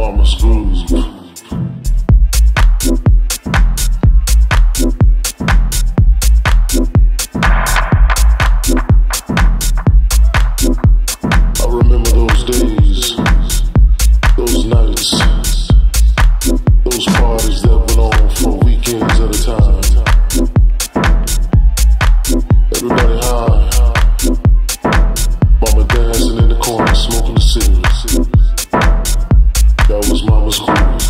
Mama's groove. I remember those days, those nights, those parties that went on for weekends at a time. Everybody high, mama dancing in the corner, smoking a cigarette. That was mama's groove.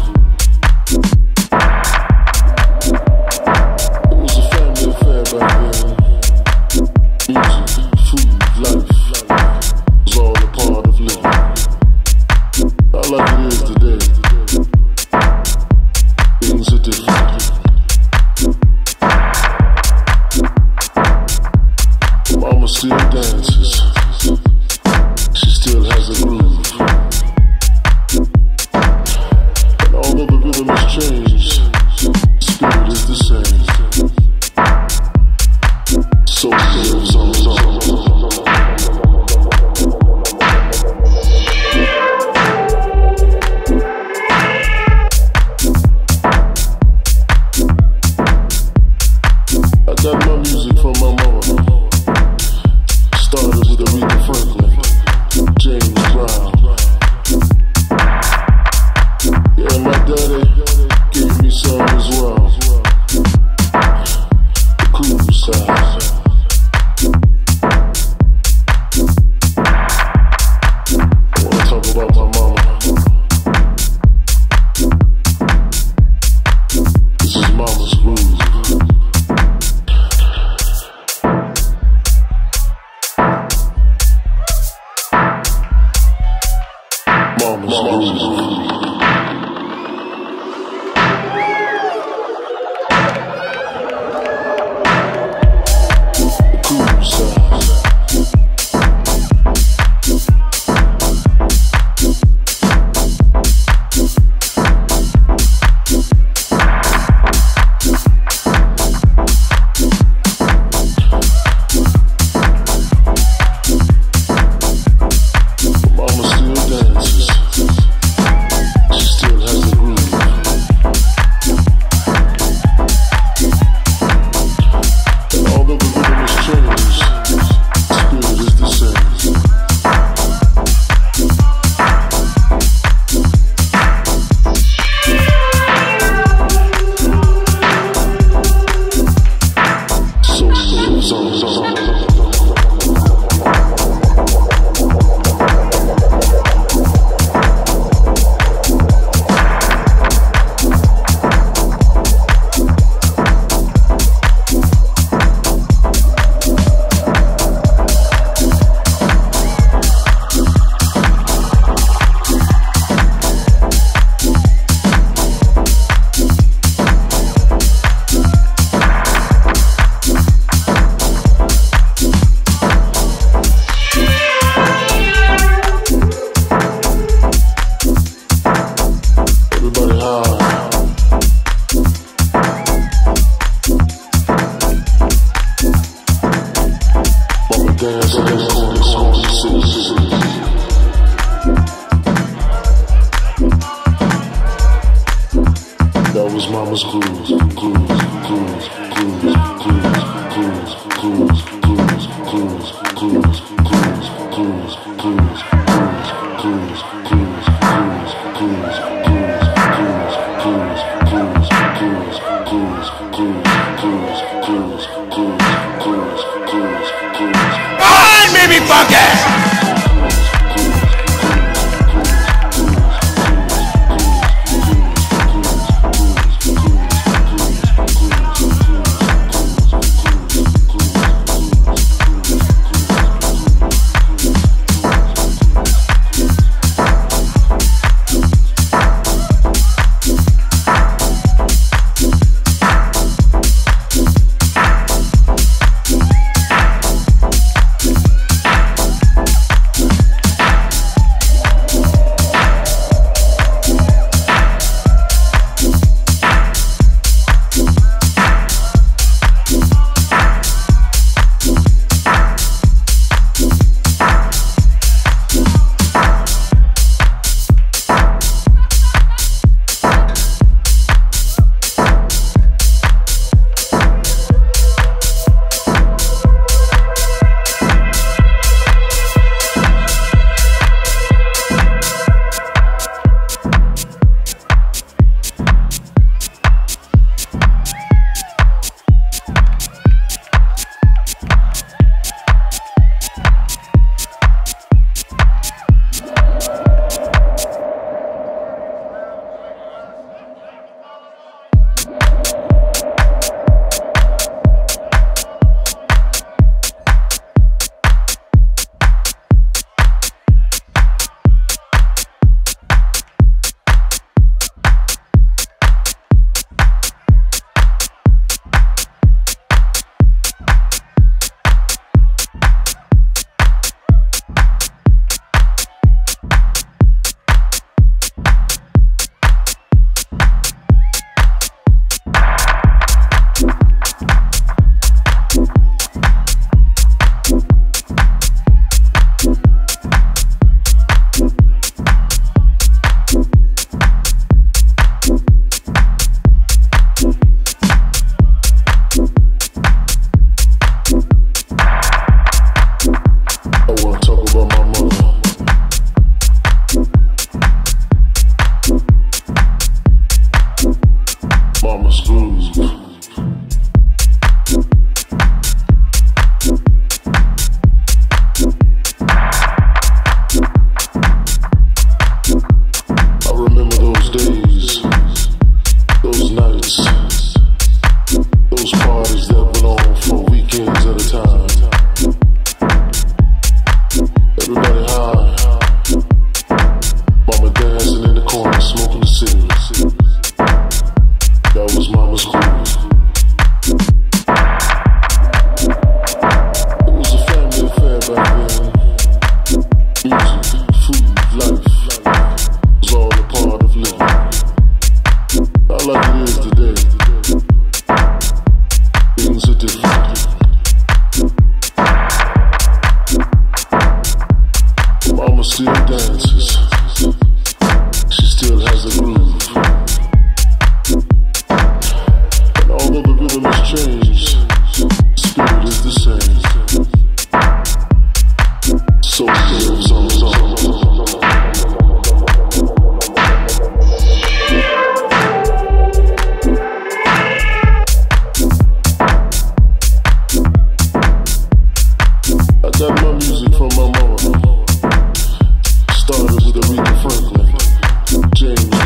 It was a family affair back then. Music, food, life was all a part of living. Not like it is today. Things are different. Mama still dances. She still has a groove. And although the rhythm has changed, spirit is the same. So lives on. I got my music from my mama. Started with Aretha Franklin, James Brown. Yeah, my daddy gave me some as well. The cool side. I wanna talk about my mama. This is mama's groove. Mama's groove. That was mama's groove, groove, groove, groove, groove, groove, groove, groove, groove, groove, groove, groove, Baby Funky!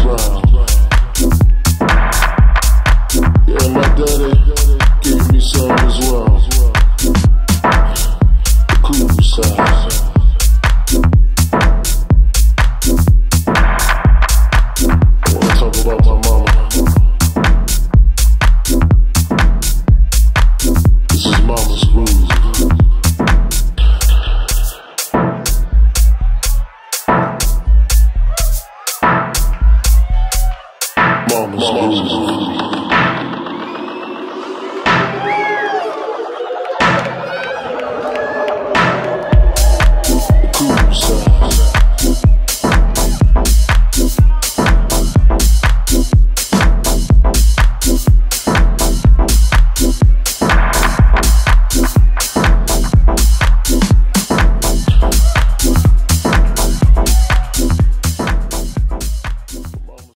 brown. Yeah, my daddy gave me some as well. The cool side. I wanna talk about my mama. This is mama's groove. Mama's groove.